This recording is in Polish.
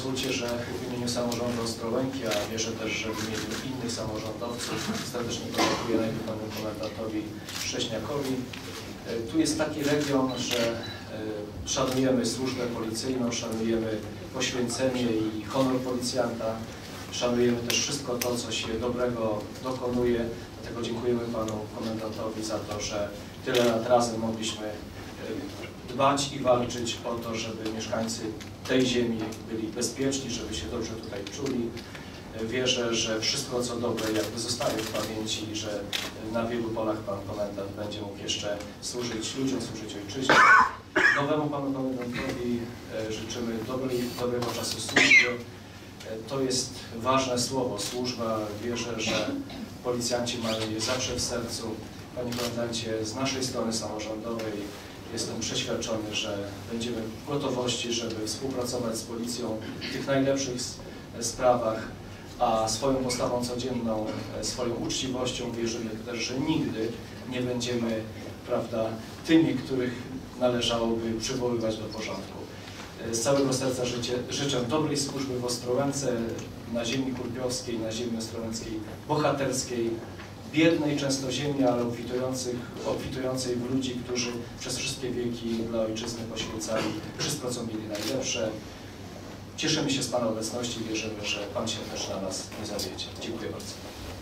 pozwólcie, że w imieniu samorządu Ostrołęki, a wierzę też, że w imieniu innych samorządowców serdecznie podziękuję najpierw panu komendantowi Szcześniakowi. Tu jest taki region, że szanujemy służbę policyjną, szanujemy poświęcenie i honor policjanta, szanujemy też wszystko to, co się dobrego dokonuje. Dlatego dziękujemy panu komendantowi za to, że tyle lat razem mogliśmy dbać i walczyć o to, żeby mieszkańcy tej ziemi byli bezpieczni, żeby się dobrze tutaj czuli. Wierzę, że wszystko co dobre jakby zostaje w pamięci i że na wielu polach pan komendant będzie mógł jeszcze służyć ludziom, służyć ojczyźnie. Nowemu panu komendantowi życzymy dobrego czasu służby. To jest ważne słowo, służba. Wierzę, że policjanci mają je zawsze w sercu. Panie komendancie, z naszej strony samorządowej jestem przeświadczony, że będziemy w gotowości, żeby współpracować z policją w tych najlepszych sprawach, a swoją postawą codzienną, swoją uczciwością wierzymy też, że nigdy nie będziemy, prawda, tymi, których należałoby przywoływać do porządku. Z całego serca życzę dobrej służby w Ostrołęce, na ziemi kurpiowskiej, na ziemi ostrołęckiej, bohaterskiej, biednej często ziemi, ale obfitującej w ludzi, którzy przez wszystkie wieki dla ojczyzny poświęcali wszystko, co mieli najlepsze. Cieszymy się z pana obecności i wierzymy, że pan się też na nas nie zawiedzie. Dziękuję bardzo.